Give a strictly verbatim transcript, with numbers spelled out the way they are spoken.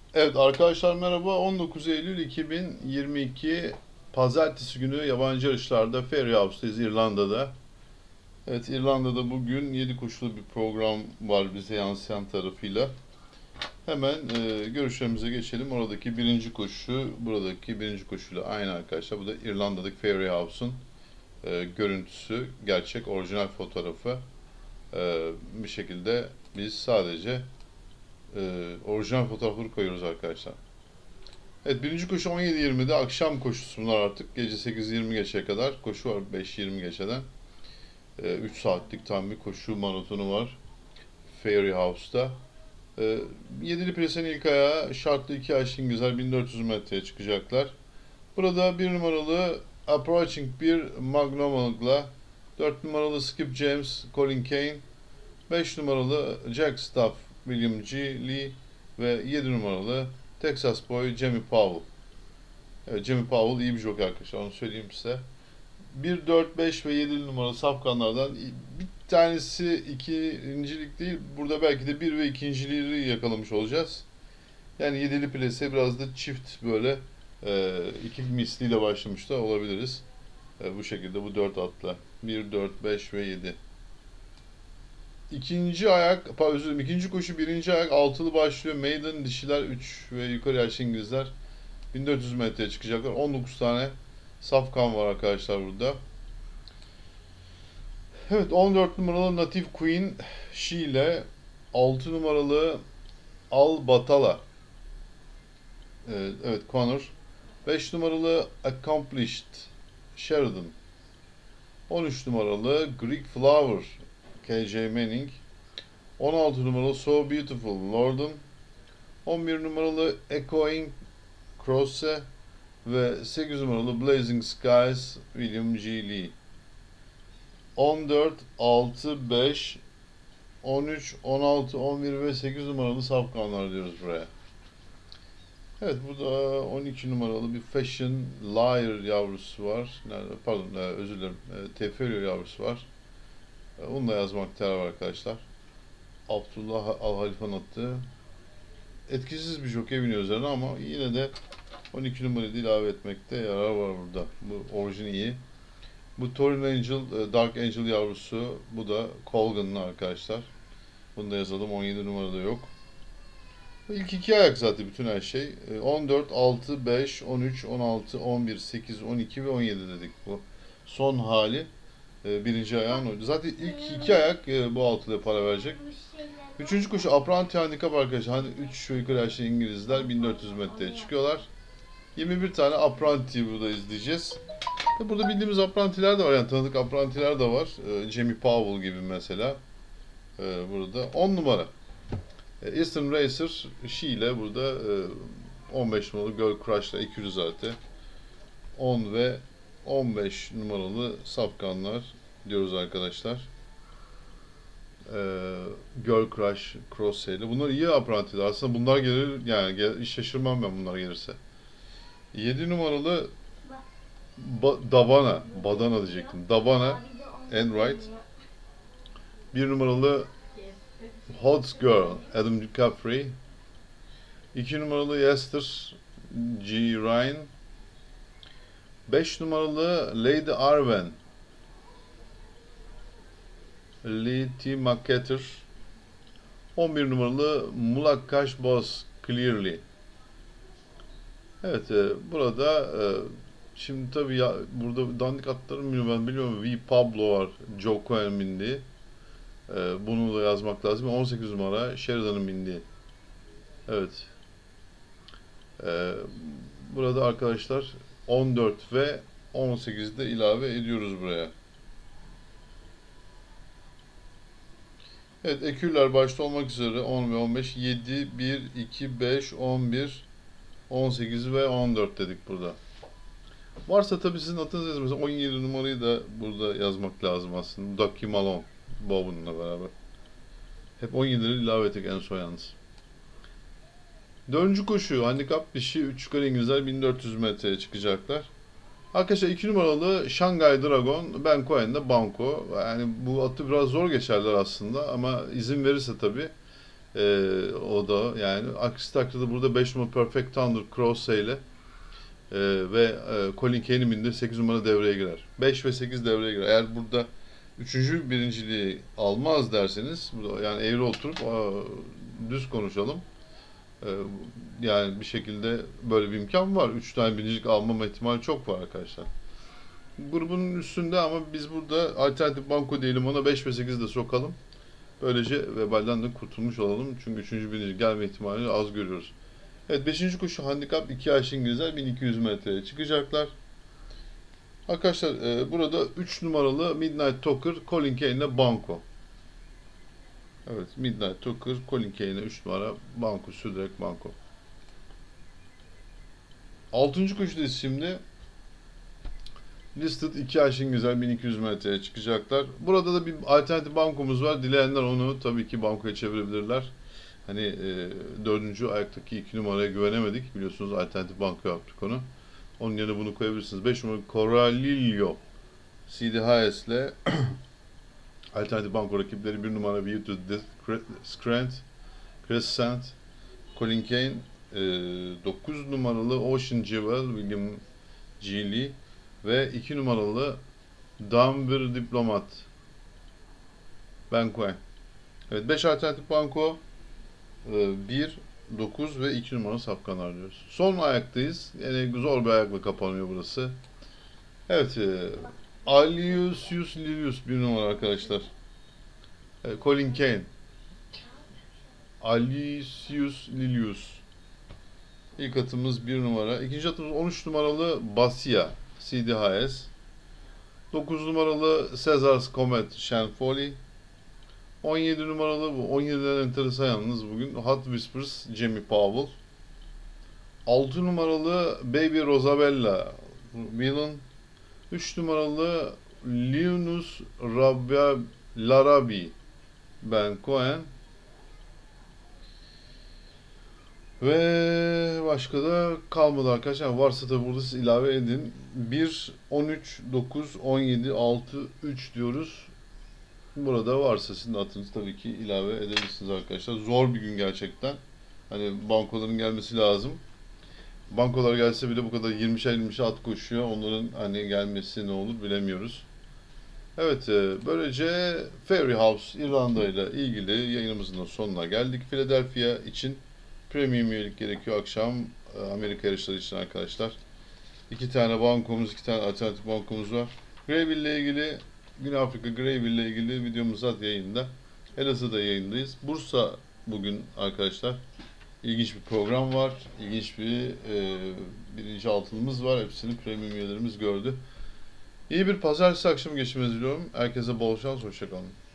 Evet arkadaşlar merhaba. on dokuz Eylül iki bin yirmi iki Pazartesi günü yabancı yarışlarda Fairy House'dayız İrlanda'da. Evet İrlanda'da bugün yedi koşulu bir program var bize yansıyan tarafıyla. Hemen e, görüşlerimize geçelim. Oradaki birinci koşu, buradaki birinci koşuyla aynı arkadaşlar. Bu da İrlanda'daki Fairy House'un e, görüntüsü, gerçek orijinal fotoğrafı. E, bir şekilde biz sadece e, orijinal fotoğrafları koyuyoruz arkadaşlar. Evet birinci koşu on yedi yirmide akşam koşusu bunlar artık. Gece sekiz yirmi geçe kadar koşu var beş yirmi geçeden. Ee, üç saatlik tam bir koşu maratonu var Fairy House'da. Ee, Yedili Ples'in ilk ayağı şartlı iki yaşlı İngilizler bin dört yüz metreye çıkacaklar. Burada bir numaralı Approaching bir McNamara'la, dört numaralı Skip James, Colin Kane, beş numaralı Jack Stuff, William G. Lee ve yedi numaralı Texas Boy, Jamie Powell. Evet, Jamie Powell iyi bir jockey arkadaşlar onu söyleyeyim size. Bir, dört, beş ve yedi numaralı safkanlardan bir tanesi ikincilik değil, burada belki de bir ve ikinciliği yakalamış olacağız. Yani yedili plase biraz da çift böyle e, iki misliyle başlamış da olabiliriz. E, bu şekilde bu dört atla. Bir, dört, beş ve yedi. İkinci ayak, pardon özür dilerim, ikinci koşu birinci ayak altılı başlıyor. Maiden dişiler üç ve yukarı yaşlı İngilizler bin dört yüz metreye çıkacaklar. on dokuz tane safkan var arkadaşlar burada. Evet on dört numaralı Native Queen She ile altı numaralı Al Batala. Evet, evet Connor. beş numaralı Accomplished Sheridan. on üç numaralı Greek Flower K J Manning. on altı numaralı So Beautiful Lorden. on bir numaralı Echoing Crosse ve sekiz numaralı Blazing Skies William G. Lee. on dört, altı, beş, on üç, on altı, on bir ve sekiz numaralı safkanlar diyoruz buraya. Evet burada on iki numaralı bir Fashion Liar yavrusu var. Nerede? Pardon özür dilerim. Teferio yavrusu var. Onu da yazmakta var arkadaşlar. Abdullah Al-Halifan attı. Etkisiz bir jockey biniyor üzerine ama yine de on iki numarayı da ilave etmekte yarar var burada. Bu orijin iyi. Bu Torin Angel, Dark Angel yavrusu. Bu da Colgan'lı arkadaşlar. Bunu da yazalım. on yedi numarada yok. İlk iki ayak zaten bütün her şey. on dört, altı, beş, on üç, on altı, on bir, sekiz, on iki ve on yedi dedik bu. Son hali birinci ayağın oydu. Zaten ilk iki ayak bu altıda para verecek. Üçüncü koşu Apprenti Handicap arkadaşlar. Hani üç yukarı yaşlı İngilizler bin dört yüz metreye çıkıyorlar. yirmi bir tane Apprenti burada izleyeceğiz. Burada bildiğimiz Apprenti'ler de var yani tanıdık Apprenti'ler de var. Jamie Powell gibi mesela. Burada on numara. Eastern Racer She ile burada on beş numaralı Girl Crush'la iki yüz artı on ve on beş numaralı safkanlar diyoruz arkadaşlar. Girl Crush Cross ile. Bunlar iyi aprantiler. Aslında bunlar gelir yani gel, şaşırmam ben bunlar gelirse. yedi numaralı ba Davana, Badana diyecektim. Davana Enright. bir numaralı Hot Girl Adam Capri. iki numaralı Yester G. Ryan. beş numaralı Lady Arwen Lee T. McCatter. on bir numaralı Mulakash Boss Clearly. Evet e, burada e, şimdi tabi ya, burada dandik atlarım ben biliyorum. V. Pablo var. Joe Cohen bindiği. E, bunu da yazmak lazım. on sekiz numara Sheridan'ın bindiği. Evet. E, burada arkadaşlar on dört ve on sekizde ilave ediyoruz buraya. Evet ekürler başta olmak üzere on ve on beş, yedi, bir, iki, beş, on bir, on sekiz ve on dört dedik burada. Varsa tabii sizin atınız yazın. Mesela on yedi numarayı da burada yazmak lazım aslında. Ducky Malone. Bob'unla beraber. Hep on yedileri ilave ettik en son yalnız. Dördüncü koşu. Handikap dişi üç yukarı İngilizler bin dört yüz metreye çıkacaklar. Arkadaşlar iki numaralı Shanghai Dragon, Ben Cohen'de Banco. Yani bu atı biraz zor geçerler aslında ama izin verirse tabii Ee, o da yani aksi takdirde burada beş numara Perfect Thunder Crosse ile e, ve e, Colin Kane'in de sekiz numara devreye girer. beş ve sekiz devreye girer. Eğer burada üçüncü birinciliği almaz derseniz, burada yani eğri oturup a, düz konuşalım. Ee, yani bir şekilde böyle bir imkan var. üç tane birincilik almama ihtimali çok var arkadaşlar. Grubun üstünde ama biz burada alternatif banko diyelim, ona beş ve sekiz de sokalım. Böylece vebalden de kurtulmuş olalım. Çünkü üçüncü birincilik gelme ihtimalini az görüyoruz. Evet, beşinci koşu handikap iki yaş İngilizler bin iki yüz metreye çıkacaklar. Arkadaşlar e, burada üç numaralı Midnight Talker Colin Kane'le banko. Evet, Midnight Talker Colin Kane'le üç numara banko, sürdürek banko. altıncı koşudayız şimdi. Listed iki yaş İngilizler bin iki yüz metreye çıkacaklar. Burada da bir alternatif bankomuz var. Dileyenler onu tabii ki bankoya çevirebilirler. Hani e, dördüncü ayaktaki iki numaraya güvenemedik. Biliyorsunuz alternatif banko yaptık onu. Onun yerine bunu koyabilirsiniz. beş numara Coralillo C D Hayes ile alternatif banko rakipleri bir numara View to Scrant, Crescent, Colin Kane, e, dokuz numaralı Ocean Jewel William G. Lee ve iki numaralı Denver Diplomat Ben Cohen. Evet, beş alternatif banko, bir, dokuz ve iki numara safkanlar diyoruz. Son ayaktayız. Yani zor bir ayakla kapanıyor burası. Evet, e, Alius Lilius bir numara arkadaşlar. E, Colin Kane. Alicius Lilius. İlk atımız bir numara. İkinci atımız on üç numaralı Basia C D H S. dokuz numaralı Caesar's Comet Shenfoley. on yedi numaralı, bu on yediler enteresan yalnız bugün, Hot Whispers Jamie Powell. altı numaralı Baby Rosabella Villain. üç numaralı Linus Rabia Larabi Ben Cohen. Ve başka da kalmadı arkadaşlar. Varsa da burada siz ilave edin. bir, on üç, dokuz, on yedi, altı, üç diyoruz. Burada varsa sizin atınız tabii ki ilave edebilirsiniz arkadaşlar. Zor bir gün gerçekten. Hani bankoların gelmesi lazım. Bankolar gelse bile bu kadar yirmişer yirmişer at koşuyor. Onların hani gelmesi ne olur bilemiyoruz. Evet, böylece Fairy House İrlanda ile ilgili yayınımızın da sonuna geldik. Philadelphia için premium üyelik gerekiyor akşam Amerika yarışları için arkadaşlar. İki tane bankomuz, iki tane alternatif bankomuz var. Greyville ile ilgili, Güney Afrika Greyville ile ilgili videomuz zaten yayında. Elazığ'da yayındayız. Bursa bugün arkadaşlar. İlginç bir program var. İlginç bir e, birinci altınımız var. Hepsini premium üyelerimiz gördü. İyi bir pazartesi akşamı geçirmenizi diliyorum. Herkese bol şans, hoşça kalın.